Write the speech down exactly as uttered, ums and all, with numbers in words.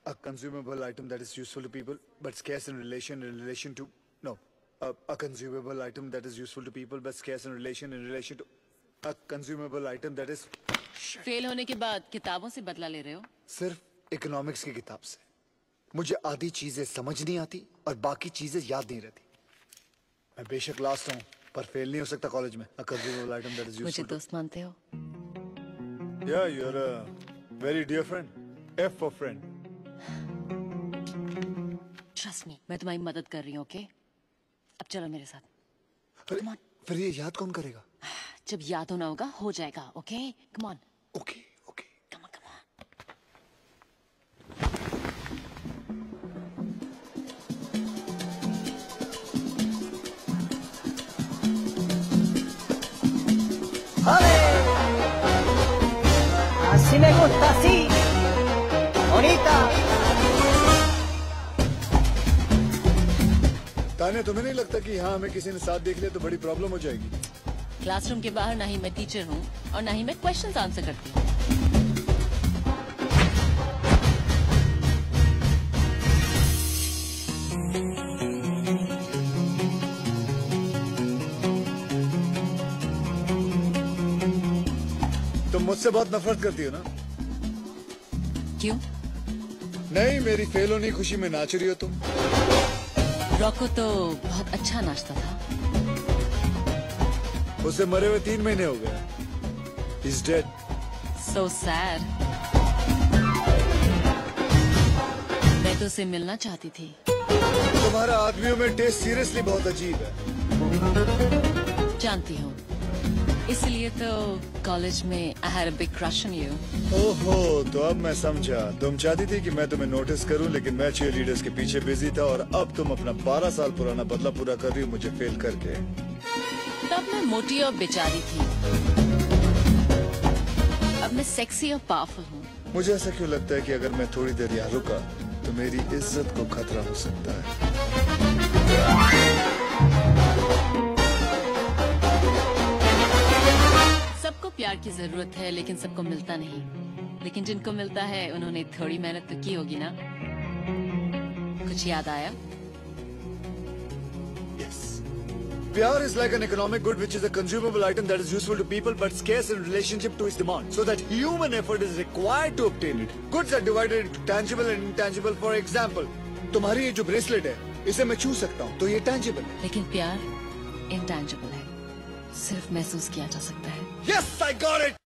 A consumable item that is useful to people but scarce in relation in relation to no. A, a consumable item that is useful to people but scarce in relation in relation to a consumable item that is. Fail होने के बाद किताबों से बदला ले रहे हो? सिर्फ इकोनॉमिक्स की किताब से। मुझे आधी चीजें समझ नहीं आती और बाकी चीजें याद नहीं रहती। मैं बेशक लास्ट हूँ पर फेल नहीं हो सकता कॉलेज में। A consumable item that is useful. मुझे दोस्त मानते हो? Yeah, you're a very dear friend. F for friend. Trust me, मैं तुम्हारी मदद कर रही हूँ, ओके? अब चलो मेरे साथ। अरे, फिर ये याद कौन करेगा? जब याद होना होगा, हो जाएगा, okay? Come on. Okay, okay. Come on, come on. Así me gusta, así. Bonita. ताने, तुम्हें नहीं लगता कि यहाँ हमें किसी ने साथ देख लिया तो बड़ी प्रॉब्लम हो जाएगी? क्लासरूम के बाहर ना ही मैं टीचर हूँ और ना ही मैं क्वेश्चंस आंसर करती हूँ। तुम मुझसे बहुत नफरत करती हो ना? क्यों? नहीं, मेरी फेल होने की खुशी में नाच रही हो तुम। रॉको तो बहुत अच्छा नाचता था। उसे मरे हुए तीन महीने हो गए। He's dead. So sad. मैं तो उसे मिलना चाहती थी। तुम्हारा आदमियों में टेस्ट सीरियसली बहुत अजीब है। जानती हूँ। इसलिए तो कॉलेज में I had a big crush on you. ओहो, तो अब मैं समझा। तुम चाहती थी कि मैं तुम्हें नोटिस करूं, लेकिन मैं चीयरलीडर्स के पीछे बिजी था और अब तुम अपना बारह साल पुराना बदला पूरा कर रही हो मुझे फेल करके। तब मैं मोटी और बेचारी थी। अब मैं सेक्सी और पावरफुल हूँ। मुझे ऐसा क्यों लगता है कि अगर मैं थोड़ी देर यहाँ रुका तो मेरी इज्जत को खतरा हो सकता है। सबको प्यार की जरूरत है लेकिन सबको मिलता नहीं। लेकिन जिनको मिलता है उन्होंने थोड़ी मेहनत तो की होगी ना? कुछ याद आया? Yes. प्यार is like an economic good which is a consumable item that is useful to people but scarce in relationship to its demand, so that human effort is required to obtain it. Goods are divided into tangible and intangible. For example, तुम्हारी ये जो bracelet है इसे मैं छू सकता हूँ तो ये tangible है। लेकिन प्यार intangible है, सिर्फ महसूस किया जा सकता है। Yes, I got it.